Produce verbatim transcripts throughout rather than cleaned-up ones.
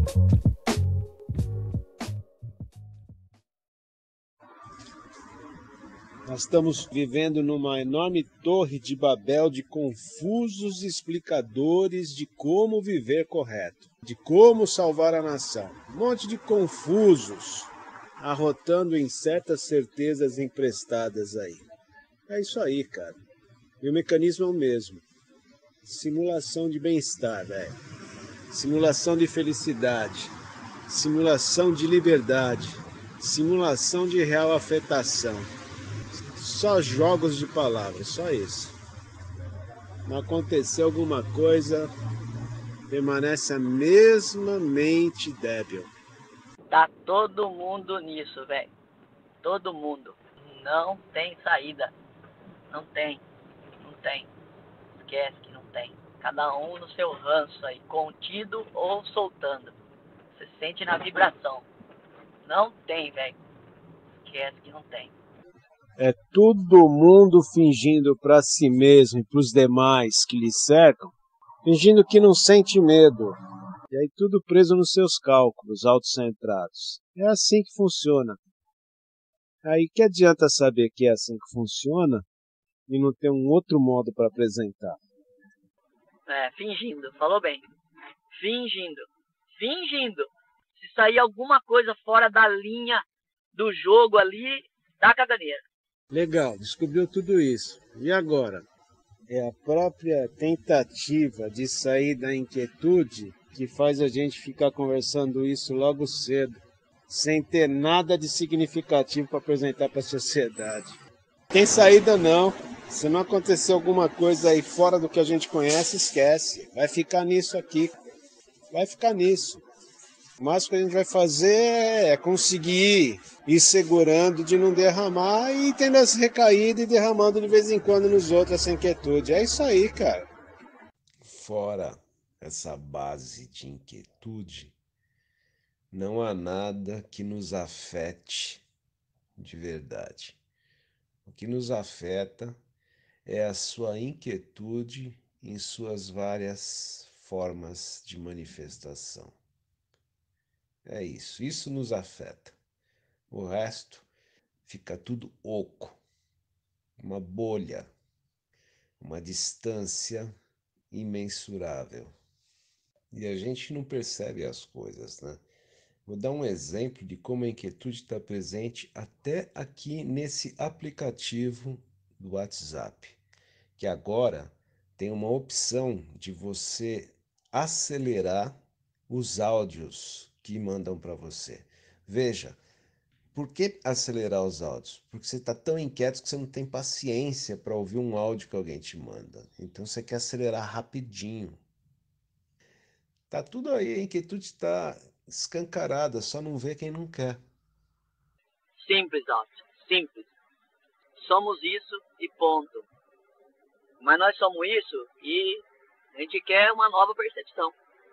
Nós estamos vivendo numa enorme torre de Babel de confusos explicadores de como viver correto, de como salvar a nação. Um monte de confusos arrotando em certas certezas emprestadas aí. É isso aí, cara. E o mecanismo é o mesmo. Simulação de bem-estar, velho. Simulação de felicidade. Simulação de liberdade. Simulação de real afetação. Só jogos de palavras, só isso. Não aconteceu alguma coisa, permanece a mesma mente débil. Tá todo mundo nisso, velho. Todo mundo. Não tem saída. Não tem. Não tem. Esquece que não tem. Cada um no seu ranço aí, contido ou soltando. Você sente na vibração. Não tem, velho. Esquece que não tem. É todo mundo fingindo para si mesmo e para os demais que lhe cercam, fingindo que não sente medo. E aí tudo preso nos seus cálculos autocentrados. É assim que funciona. Aí que adianta saber que é assim que funciona e não ter um outro modo para apresentar? É, fingindo, falou bem. Fingindo. Fingindo. Se sair alguma coisa fora da linha do jogo ali, dá caganeira. Legal, descobriu tudo isso. E agora? É a própria tentativa de sair da inquietude que faz a gente ficar conversando isso logo cedo, sem ter nada de significativo para apresentar para a sociedade. Tem saída não. Se não acontecer alguma coisa aí fora do que a gente conhece, esquece. Vai ficar nisso aqui. Vai ficar nisso. Mas o que a gente vai fazer é conseguir ir segurando de não derramar e tendo as recaídas e derramando de vez em quando nos outros essa inquietude. É isso aí, cara. Fora essa base de inquietude, não há nada que nos afete de verdade. O que nos afeta é a sua inquietude em suas várias formas de manifestação. É isso, isso nos afeta. O resto fica tudo oco, uma bolha, uma distância imensurável. E a gente não percebe as coisas, né? Vou dar um exemplo de como a inquietude está presente até aqui nesse aplicativo do WhatsApp, que agora tem uma opção de você acelerar os áudios que mandam para você. Veja, por que acelerar os áudios? Porque você está tão inquieto que você não tem paciência para ouvir um áudio que alguém te manda. Então você quer acelerar rapidinho. Tá tudo aí, a inquietude está escancarada, só não vê quem não quer. Simples, Alto. Simples. Somos isso e ponto. Mas nós somos isso e a gente quer uma nova percepção.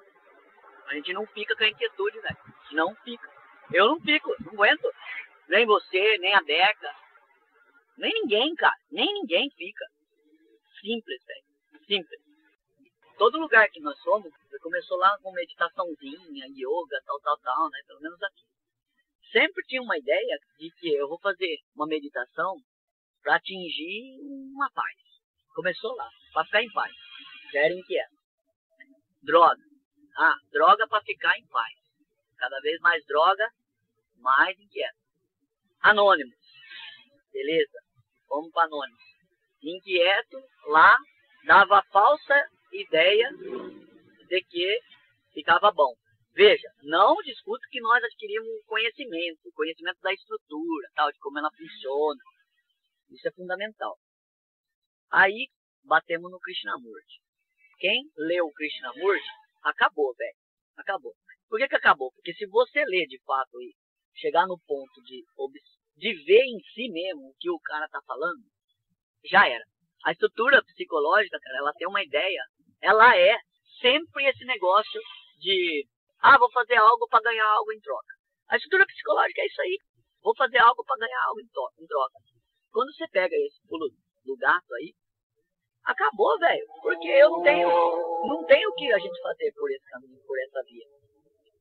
A gente não fica com a inquietude, velho. Não fica. Eu não fico, não aguento. Nem você, nem a Deca. Nem ninguém, cara. Nem ninguém fica. Simples, velho. Simples. Todo lugar que nós somos, começou lá com meditaçãozinha, yoga, tal, tal, tal, né? Pelo menos aqui. Sempre tinha uma ideia de que eu vou fazer uma meditação para atingir uma paz. Começou lá, para ficar em paz. Já era inquieto. Droga. Ah, droga para ficar em paz. Cada vez mais droga, mais inquieto. Anônimos. Beleza, vamos para Anônimos. Inquieto, lá, dava a falsa ideia de que ficava bom. Veja, não discuto que nós adquirimos conhecimento, conhecimento da estrutura, tal, de como ela funciona. Isso é fundamental. Aí, batemos no Krishnamurti. Quem leu o Krishnamurti, acabou, velho. Acabou. Por que que acabou? Porque se você ler de fato e chegar no ponto de, de ver em si mesmo o que o cara tá falando, já era. A estrutura psicológica, cara, ela tem uma ideia. Ela é sempre esse negócio de, ah, vou fazer algo para ganhar algo em troca. A estrutura psicológica é isso aí. Vou fazer algo para ganhar algo em troca. Quando você pega esse pulo do gato aí, acabou, velho. Porque eu não tenho, não tenho o que a gente fazer por esse caminho, por essa via.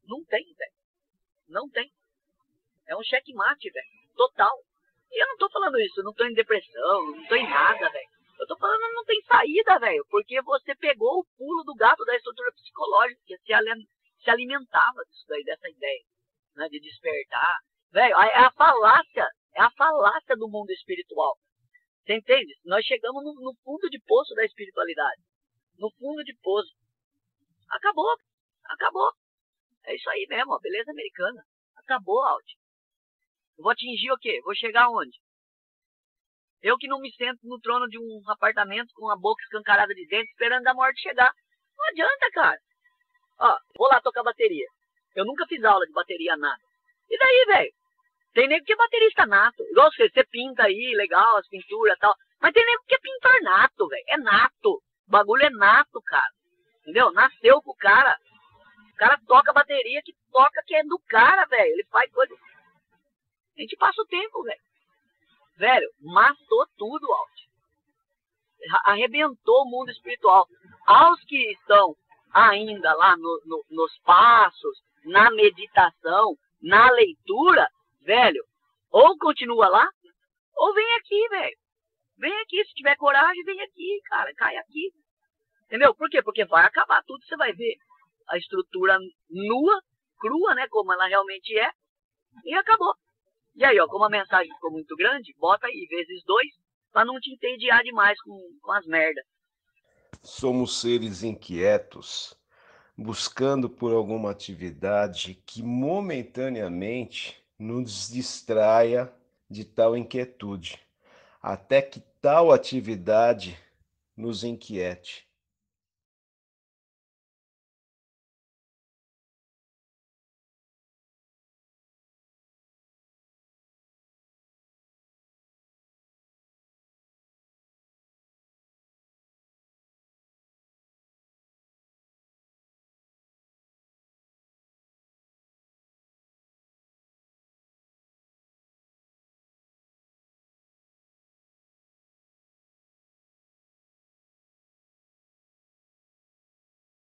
Não tem, velho. Não tem. É um checkmate, velho. Total. E eu não tô falando isso, eu não tô em depressão, não tô em nada, velho. Eu tô falando que não tem saída, velho. Porque você pegou o pulo do gato da estrutura psicológica, que se, ali, se alimentava disso daí, dessa ideia, né, de despertar. Velho, é a falácia, é a falácia do mundo espiritual. Você entende? Nós chegamos no, no fundo de poço da espiritualidade. No fundo de poço. Acabou. Acabou. É isso aí mesmo, a beleza americana. Acabou, Alt. Eu vou atingir o quê? Vou chegar aonde? Eu que não me sento no trono de um apartamento com a boca escancarada de dentro, esperando a morte chegar. Não adianta, cara. Ó, vou lá tocar bateria. Eu nunca fiz aula de bateria nada. E daí, velho? Tem nego que é baterista nato. Igual você, você pinta aí, legal, as pinturas e tal. Mas tem nego que é pintor nato, velho. É nato. O bagulho é nato, cara. Entendeu? Nasceu com o cara. O cara toca bateria que toca que é do cara, velho. Ele faz coisa. A gente passa o tempo, velho. Velho, matou tudo, Alt. Arrebentou o mundo espiritual. Aos que estão ainda lá no, no, nos passos, na meditação, na leitura, velho, ou continua lá, ou vem aqui, velho. Vem aqui, se tiver coragem, vem aqui, cara, cai aqui. Entendeu? Por quê? Porque vai acabar tudo, você vai ver a estrutura nua, crua, né, como ela realmente é, e acabou. E aí, ó, como a mensagem ficou muito grande, bota aí vezes dois, pra não te entediar demais com, com as merdas. Somos seres inquietos, buscando por alguma atividade que momentaneamente nos distraia de tal inquietude, até que tal atividade nos inquiete.